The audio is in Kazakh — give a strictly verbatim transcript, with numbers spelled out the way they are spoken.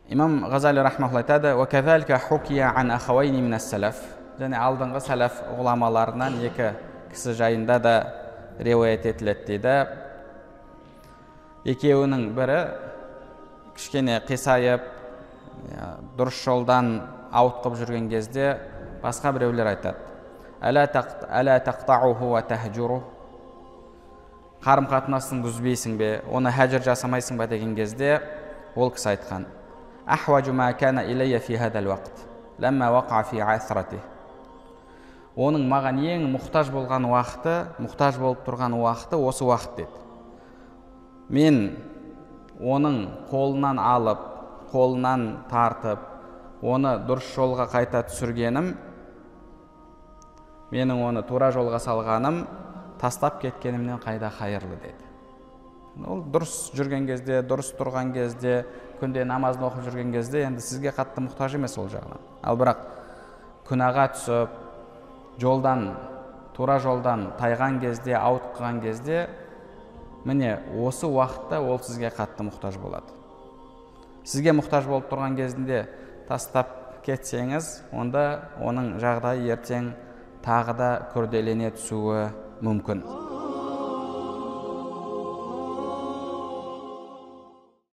Имам Ғазали рахмахулла айтады: "Ва казалика хукия ан ахавайни мин ас-салаф". Және алдыңғы салаф ғұламаларынан екі кісі жайында да риуаят етіледі дейді. Екеуінің бірі кішкене қисайып, дұрыс жолдан ауытқып жүрген кезде басқа біреулер айтады: "Әла тақтауху ва тахжуру". Қарым қатынасын бұзбейсің бе, оны хәжір жасамайсың ба деген кезде ол кісі айтқан: "Ахважу ма кана илайя фи хадал вақт, ламма вақа фи асрати". Оның маған ең мұқтаж болған уақыты, мұқтаж болып тұрған уақыты осы уақыт деді. Мен оның қолынан алып, қолынан тартып, оны дұрыс жолға қайта түсіргенім, менің оны тура жолға салғаным, тастап кеткенімнен қайда қайырлы деді. Ол дұрыс жүрген кезде, дұрыс тұрған кезде, күнде намазын оқып жүрген кезде енді сізге қатты мұқтаж емес ол жағынан. Ал бірақ күнәға түсіп, жолдан, тура жолдан тайған кезде, ауытқыған кезде, міне осы уақытта ол сізге қатты мұқтаж болады. Сізге мұқтаж болып тұрған кезінде тастап кетсеңіз, онда оның жағдайы ертең тағы да күрделене түсуі мүмкін.